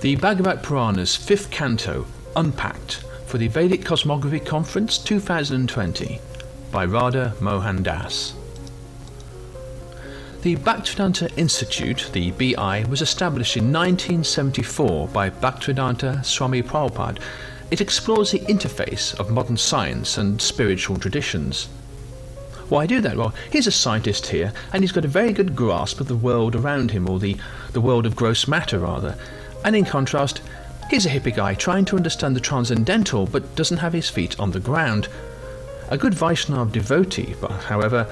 The Bhagavat Purana's 5th Canto, Unpacked, for the Vedic Cosmography Conference 2020 by Radha Mohan. The Bhaktivedanta Institute, the BI, was established in 1974 by Bhaktivedanta Swami Prabhupada. It explores the interface of modern science and spiritual traditions. Why do that? Well, here's a scientist here, and he's got a very good grasp of the world around him, or the world of gross matter, rather. And in contrast, here's a hippie guy trying to understand the transcendental, but doesn't have his feet on the ground. A good Vaishnava devotee, however,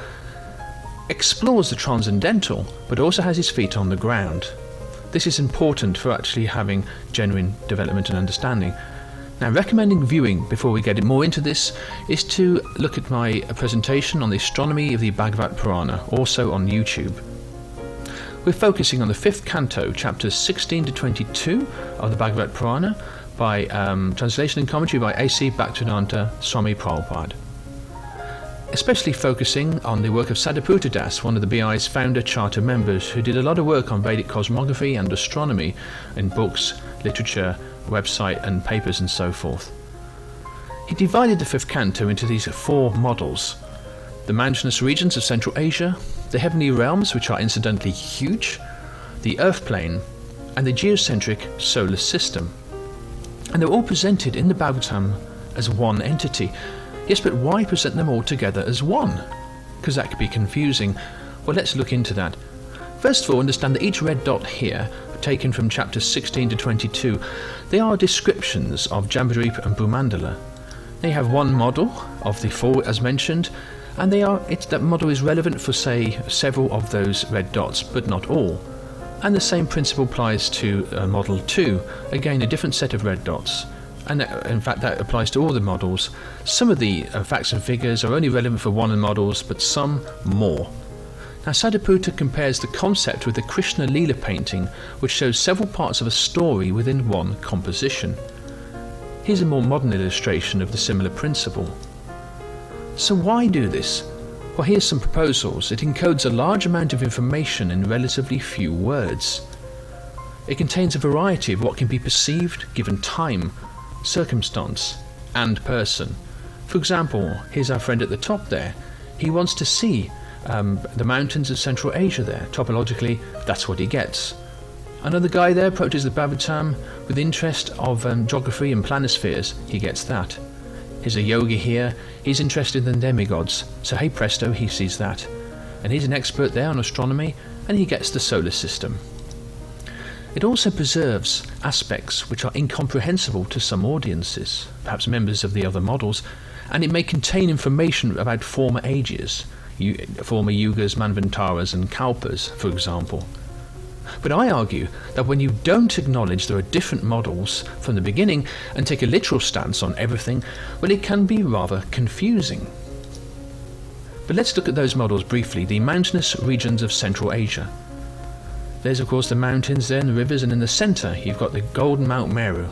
explores the transcendental, but also has his feet on the ground. This is important for actually having genuine development and understanding. Now, recommending viewing before we get more into this is to look at my presentation on the astronomy of the Bhagavat Purana, also on YouTube. We're focusing on the 5th Canto, chapters 16 to 22 of the Bhagavat Purana, by translation and commentary by A.C. Bhaktivedanta Swami Prabhupada. Especially focusing on the work of Sadaputa Das, one of the BI's founder charter members, who did a lot of work on Vedic cosmography and astronomy in books, literature, website and papers and so forth. He divided the 5th Canto into these 4 models: the mountainous regions of Central Asia, the heavenly realms, which are incidentally huge, the earth plane, and the geocentric solar system. And they're all presented in the Bhagavatam as one entity. Yes, but why present them all together as one? Because that could be confusing. Well, let's look into that. First of all, understand that each red dot here, taken from chapters 16 to 22, they are descriptions of Jambhudvipa and bhu-mandala. They have one model of the 4 as mentioned, and that model is relevant for, say, several of those red dots, but not all. And the same principle applies to model 2, again a different set of red dots. And in fact that applies to all the models. Some of the facts and figures are only relevant for one of the models, but some more. Now, Sadaputa compares the concept with the Krishna Leela painting, which shows several parts of a story within one composition. Here's a more modern illustration of the similar principle. So why do this? Well, here's some proposals. It encodes a large amount of information in relatively few words. It contains a variety of what can be perceived given time, circumstance, and person. For example, here's our friend at the top there. He wants to see the mountains of Central Asia there. Topologically, that's what he gets. Another guy there approaches the Bhagavatam with interest of geography and planispheres. He gets that. Here's a yogi here. He's interested in demigods. So hey presto, he sees that. And he's an expert there on astronomy, and he gets the solar system. It also preserves aspects which are incomprehensible to some audiences, perhaps members of the other models, and it may contain information about former ages, former yugas, manvantaras and kalpas, for example. But I argue that when you don't acknowledge there are different models from the beginning and take a literal stance on everything, well, it can be rather confusing. But let's look at those models briefly. The mountainous regions of Central Asia. There's of course the mountains there and the rivers, and in the centre you've got the golden Mount Meru.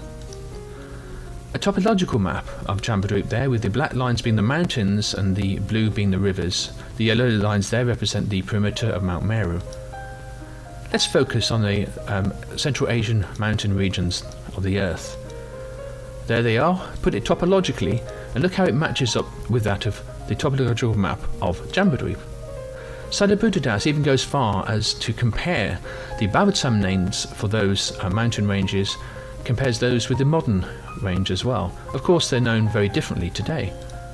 A topological map of Jambhudvipa there, with the black lines being the mountains and the blue being the rivers. The yellow lines there represent the perimeter of Mount Meru. Let's focus on the Central Asian mountain regions of the Earth. There they are. Put it topologically and look how it matches up with that of the topological map of Jambhudvipa. Sadaputa Das even goes far as to compare the Bhagavatam names for those mountain ranges, compares those with the modern range as well. Of course, they're known very differently today.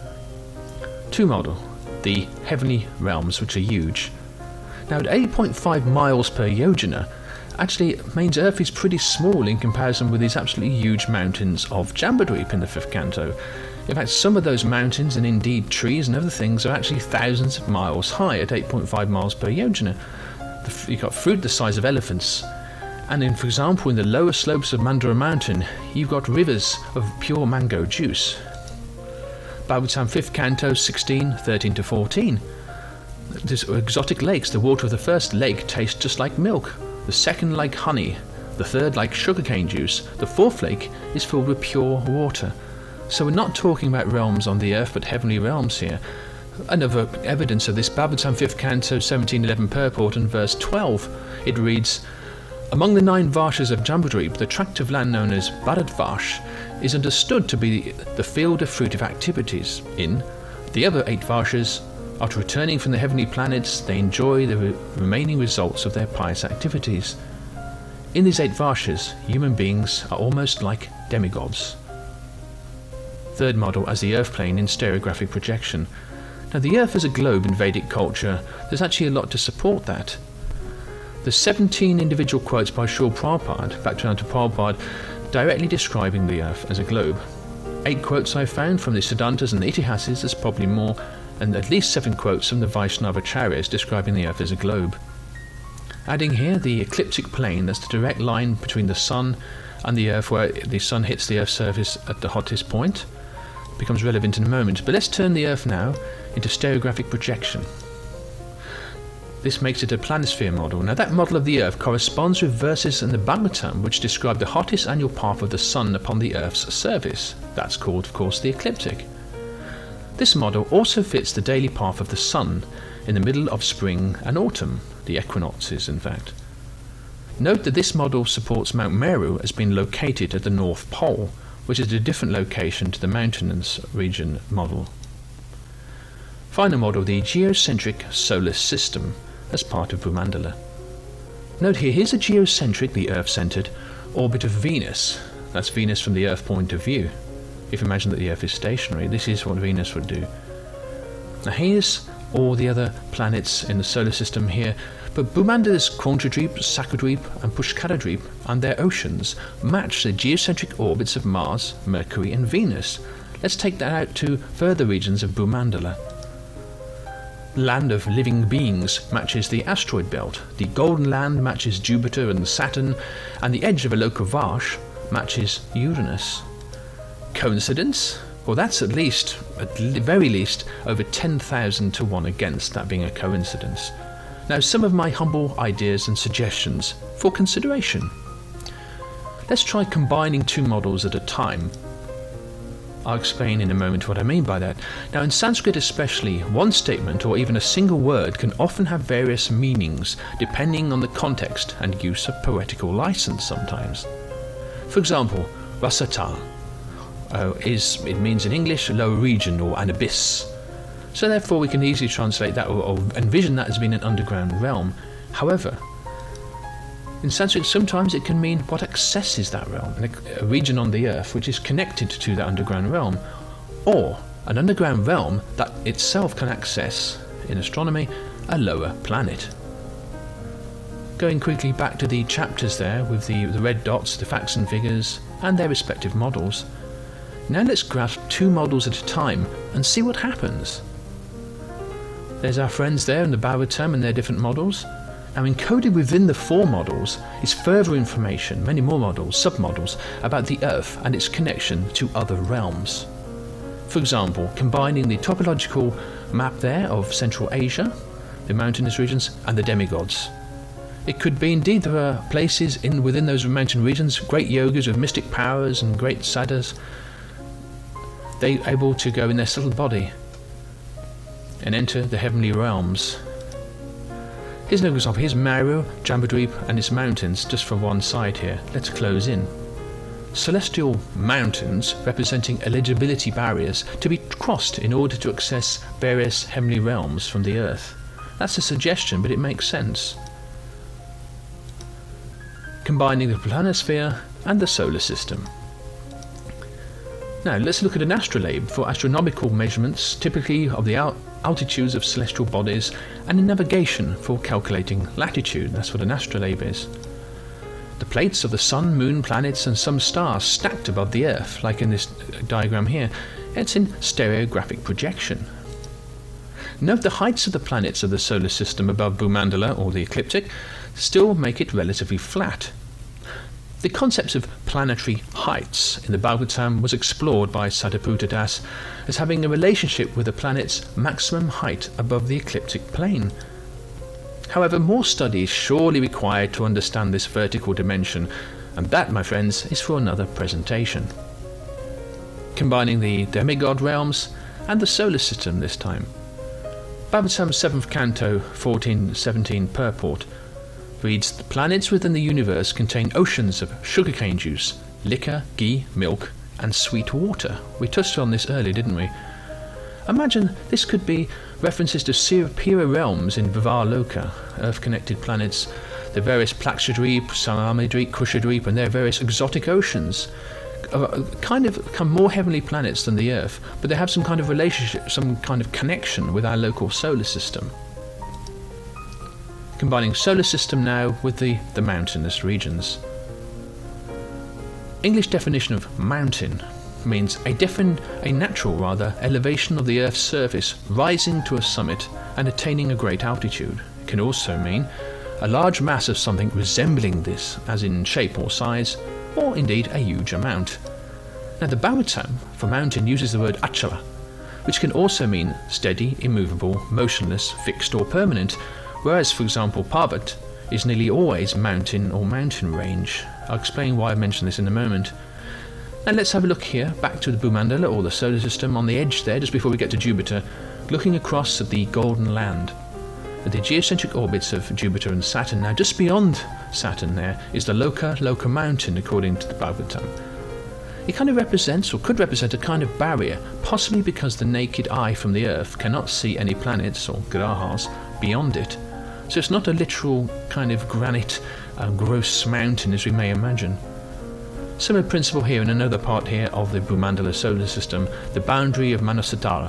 2 model, the heavenly realms, which are huge. Now, at 8.5 miles per yojana, actually it means Earth is pretty small in comparison with these absolutely huge mountains of Jambhudvipa in the 5th Canto. In fact, some of those mountains, and indeed trees and other things, are actually thousands of miles high at 8.5 miles per yojana. You've got fruit the size of elephants. And in, for example, in the lower slopes of Mandara Mountain, you've got rivers of pure mango juice. Bhagavatam 5th Canto 16, 13 to 14. There's exotic lakes. The water of the first lake tastes just like milk, the second like honey, the third like sugarcane juice, the fourth lake is filled with pure water. So we're not talking about realms on the earth, but heavenly realms here. Another evidence of this, Bhagavatam 5th Canto 17:11 purport and verse 12. It reads, Among the 9 varshas of Jambhudvipa, the tract of land known as Bharat-varsha is understood to be the field of fruitive activities. In the other 8 varshas, after returning from the heavenly planets, they enjoy the remaining results of their pious activities. In these 8 varshas, human beings are almost like demigods. Third model as the Earth plane in stereographic projection. Now, the Earth as a globe in Vedic culture, there's actually a lot to support that. The 17 individual quotes by Srila Prabhupada, Bhaktivedanta Prabhupada, directly describing the Earth as a globe. 8 quotes I found from the Siddhantas and the Itihasas, there's probably more, and at least 7 quotes from the Vaishnava Acharyas describing the Earth as a globe. Adding here the ecliptic plane, that's the direct line between the Sun and the Earth, where the Sun hits the Earth's surface at the hottest point, becomes relevant in a moment. But let's turn the Earth now into stereographic projection. This makes it a planisphere model. Now, that model of the Earth corresponds with verses in the Bhagavatam which describe the hottest annual path of the Sun upon the Earth's surface. That's called, of course, the ecliptic. This model also fits the daily path of the Sun in the middle of spring and autumn, the equinoxes in fact. Note that this model supports Mount Meru as being located at the North Pole, which is a different location to the mountainous region model. Final model, the geo-centric solar system, as part of bhu-mandala. Note here, here's a geocentric, the Earth-centered, orbit of Venus. That's Venus from the Earth point of view. If you imagine that the Earth is stationary, this is what Venus would do. Now here's all the other planets in the solar system here, but bhu-mandala's Krondradweep, Sakadweep and Pushkaradweep and their oceans match the geocentric orbits of Mars, Mercury and Venus. Let's take that out to further regions of bhu-mandala. Land of living beings matches the asteroid belt, the golden land matches Jupiter and Saturn, and the edge of a Lokavarsh matches Uranus. Coincidence? Well, that's at the very least, over 10,000 to 1 against that being a coincidence. Now, some of my humble ideas and suggestions for consideration. Let's try combining 2 models at a time. I'll explain in a moment what I mean by that. Now, in Sanskrit especially, one statement or even a single word can often have various meanings depending on the context and use of poetical license sometimes. For example, rasata it means in English lower region or an abyss. So therefore we can easily translate that or envision that as being an underground realm. However, in Sanskrit, sometimes it can mean what accesses that realm, a region on the earth which is connected to that underground realm, or an underground realm that itself can access, in astronomy, a lower planet. Going quickly back to the chapters there with the red dots, the facts and figures, and their respective models. Now let's grasp 2 models at a time and see what happens. There's our friends there in the Bhagavatam and their different models. Now, encoded within the 4 models is further information, many more models, submodels, about the Earth and its connection to other realms. For example, combining the topological map there of Central Asia, the mountainous regions, and the demigods. It could be indeed there are places within those mountain regions, great yogas with mystic powers and great sadhus. They're able to go in their subtle body and enter the heavenly realms. Here's an example. Here's Meru, Jambhudvipa and its mountains just from one side here. Let's close in. Celestial mountains representing eligibility barriers to be crossed in order to access various heavenly realms from the earth. That's a suggestion, but it makes sense. Combining the planisphere and the solar system. Now let's look at an astrolabe for astronomical measurements, typically of the altitudes of celestial bodies, and in navigation for calculating latitude. That's what an astrolabe is. The plates of the sun, moon, planets and some stars stacked above the earth, like in this diagram here. It's in stereographic projection. Note the heights of the planets of the solar system above bhu-mandala, or the ecliptic, still make it relatively flat. The concept of planetary heights in the Bhagavatam was explored by Sadaputa Das as having a relationship with the planet's maximum height above the ecliptic plane. However, more study is surely required to understand this vertical dimension, and that, my friends, is for another presentation. Combining the demigod realms and the solar system this time. Bhagavatam 7th Canto 14-17 purport. reads, the planets within the universe contain oceans of sugarcane juice, liquor, ghee, milk, and sweet water. We touched on this earlier, didn't we? Imagine this could be references to superior realms in Vivaloka, Earth-connected planets, the various Plakshadweep, Saramidweep, Kushadweep, and their various exotic oceans, kind of become more heavenly planets than the Earth, but they have some kind of relationship, some kind of connection with our local solar system. Combining solar system now with the mountainous regions. English definition of mountain means a natural elevation of the Earth's surface rising to a summit and attaining a great altitude. It can also mean a large mass of something resembling this, as in shape or size, or indeed a huge amount. Now the Bhagavatam for mountain uses the word achala, which can also mean steady, immovable, motionless, fixed or permanent, whereas for example Parvat is nearly always mountain or mountain range. I'll explain why I mention this in a moment. Now let's have a look here, back to the bhu-mandala or the solar system, on the edge there, just before we get to Jupiter, looking across at the golden land. At the geocentric orbits of Jupiter and Saturn. Now just beyond Saturn there is the Loka mountain, according to the Bhagavatam. It kind of represents, or could represent, a kind of barrier, possibly because the naked eye from the Earth cannot see any planets or grahas beyond it. So it's not a literal kind of granite, gross mountain as we may imagine. Similar principle here in another part here of the bhu-mandala solar system, the boundary of Manasatara.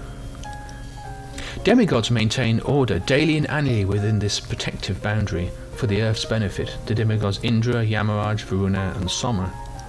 Demigods maintain order daily and annually within this protective boundary for the Earth's benefit. The demigods Indra, Yamaraj, Varuna and Soma.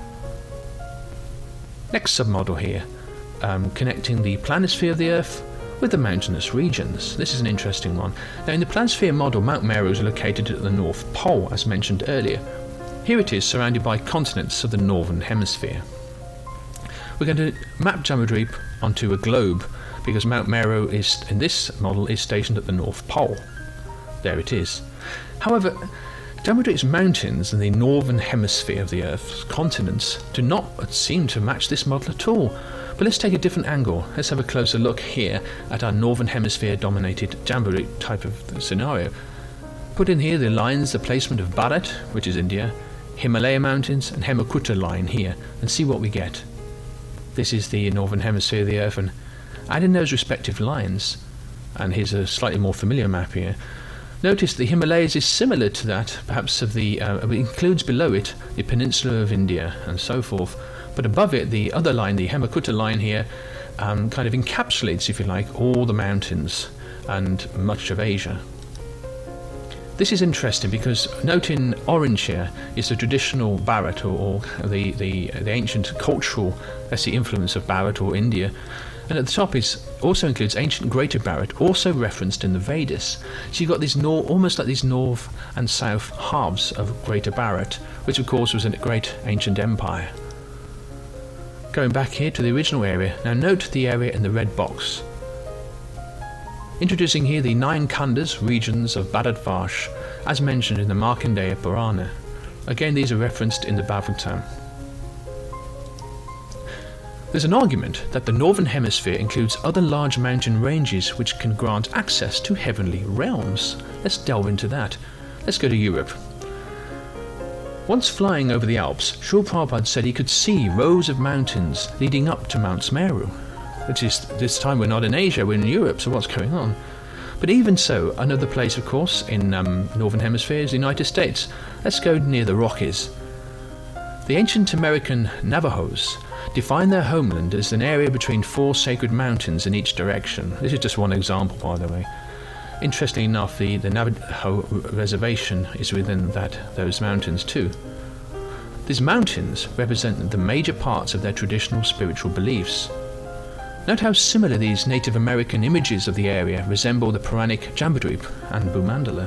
Next submodel here, connecting the planisphere of the Earth with the mountainous regions. This is an interesting one. Now in the planisphere model, Mount Meru is located at the North Pole, as mentioned earlier. Here it is, surrounded by continents of the northern hemisphere. We're going to map Jambhudvipa onto a globe because Mount Meru is, in this model, is stationed at the North Pole. There it is. However, Jambhudvipa's mountains in the northern hemisphere of the Earth's continents do not seem to match this model at all. But let's take a different angle. Let's have a closer look here at our northern hemisphere dominated Jambhudvipa type of scenario. Put in here the lines, the placement of Bharat, which is India, Himalaya mountains and Hemakuta line here, and see what we get. This is the northern hemisphere of the Earth, and add in those respective lines, and here's a slightly more familiar map here. Notice the Himalayas is similar to that, perhaps of the, it includes below it the peninsula of India and so forth, but above it the other line, the Hemakuta line here, kind of encapsulates, if you like, all the mountains and much of Asia. This is interesting because note in orange here is the traditional Bharat, or the ancient cultural, that's the influence of Bharat or India, and at the top is also includes ancient Greater Bharat, also referenced in the Vedas. So you've got these almost like these north and south halves of Greater Bharat, which of course was a great ancient empire. Going back here to the original area, now note the area in the red box. Introducing here the 9 khandas, regions of Bharat-varsha, as mentioned in the Markandeya Purana. Again, these are referenced in the Bhagavatam. There's an argument that the northern hemisphere includes other large mountain ranges which can grant access to heavenly realms. Let's delve into that. Let's go to Europe. Once flying over the Alps, Srila Prabhupada said he could see rows of mountains leading up to Mount Meru. Which is, this time we're not in Asia, we're in Europe, so what's going on? But even so, another place of course in northern hemisphere is the United States. Let's go near the Rockies. The ancient American Navajos defined their homeland as an area between 4 sacred mountains in each direction. This is just one example, by the way. Interestingly enough, the Navajo reservation is within those mountains too. These mountains represent the major parts of their traditional spiritual beliefs. Note how similar these Native American images of the area resemble the Puranic Jambhudvipa and bhu-mandala.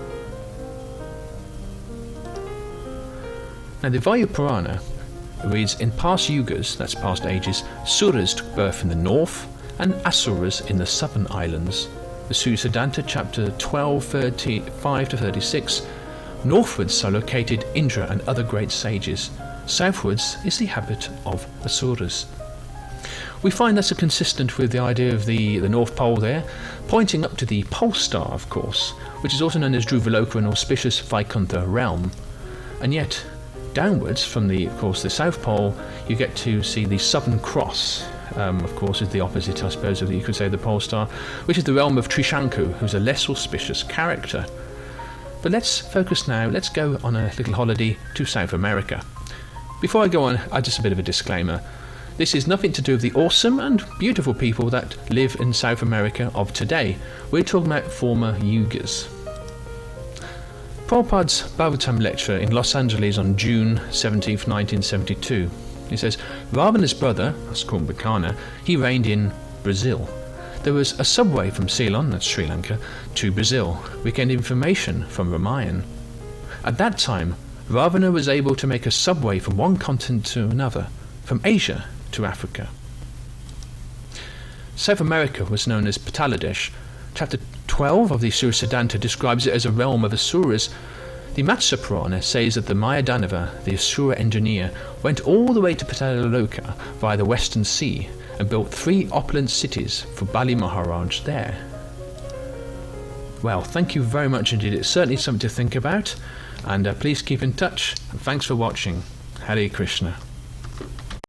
Now the Bhagavad Purana reads, in past yugas, that's past ages, suras took birth in the north and asuras in the southern islands. The Siddhanta chapter 12, 35 to 36. Northwards are located Indra and other great sages. Southwards is the habit of asuras. We find that's consistent with the idea of the North Pole there, pointing up to the pole star, of course, which is also known as Druvaloka, an auspicious Vaikuntha realm. And yet, downwards from the South Pole, you get to see the Southern Cross. Of course, is the opposite, I suppose, of you could say the pole star, which is the realm of Trishanku, who's a less auspicious character. But let's focus now. Let's go on a little holiday to South America. Before I go on, just a bit of a disclaimer. This is nothing to do with the awesome and beautiful people that live in South America of today. We're talking about former Yugas. Prabhupada's Bhagavatam lecture in Los Angeles on June 17, 1972. He says, Ravana's brother, that's Kumbhakarna, he reigned in Brazil. There was a subway from Ceylon, that's Sri Lanka, to Brazil. We gained information from Ramayan. At that time, Ravana was able to make a subway from one continent to another, from Asia to Africa. South America was known as Pataladesh. Chapter 12 of the Sura Siddhanta describes it as a realm of asuras. The Matsya Purana says that the Mayadanava, the asura engineer, went all the way to Patalaloka via the Western Sea and built 3 opulent cities for Bali Maharaj there. Well, thank you very much indeed. It's certainly something to think about, and please keep in touch. And thanks for watching. Hare Krishna.